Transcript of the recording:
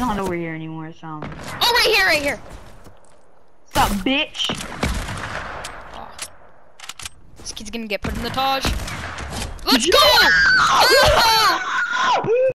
not over here anymore, so. Oh, right here, right here. What's up, bitch? Oh. This kid's gonna get put in the Taj. Let's Yeah! go! Oh!